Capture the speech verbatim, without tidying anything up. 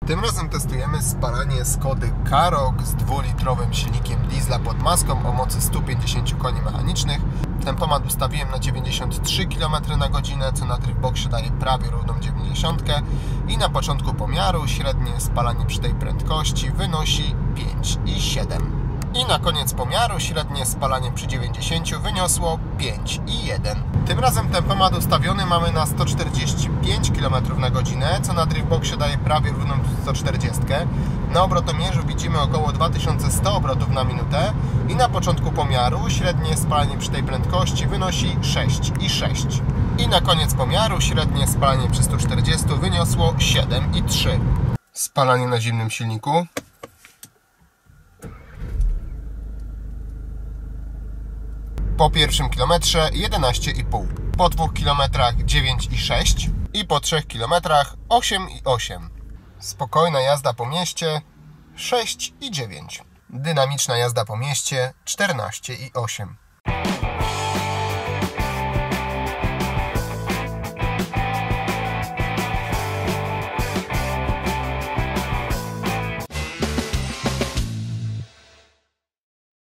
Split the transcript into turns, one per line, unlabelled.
Tym razem testujemy spalanie Skody Karoq z dwulitrowym silnikiem diesla pod maską o mocy stu pięćdziesięciu koni mechanicznych. Tempomat ustawiłem na dziewięćdziesiąt trzy kilometry na godzinę, co na Driftboxie daje prawie równą dziewięćdziesiątkę. I na początku pomiaru średnie spalanie przy tej prędkości wynosi pięć i siedem. I na koniec pomiaru średnie spalanie przy dziewięćdziesięciu wyniosło pięć i jeden. Tym razem tempomat ustawiony mamy na sto czterdzieści pięć kilometrów na godzinę, co na Driftboxie daje prawie równą sto czterdzieści. Na obrotomierzu widzimy około dwa tysiące sto obrotów na minutę i na początku pomiaru średnie spalanie przy tej prędkości wynosi sześć i sześć. I na koniec pomiaru średnie spalanie przy stu czterdziestu wyniosło siedem i trzy. Spalanie na zimnym silniku. Po pierwszym kilometrze jedenaście i pół, po dwóch kilometrach dziewięć i sześć i po trzech kilometrach osiem i osiem. Spokojna jazda po mieście sześć i dziewięć. Dynamiczna jazda po mieście czternaście i osiem.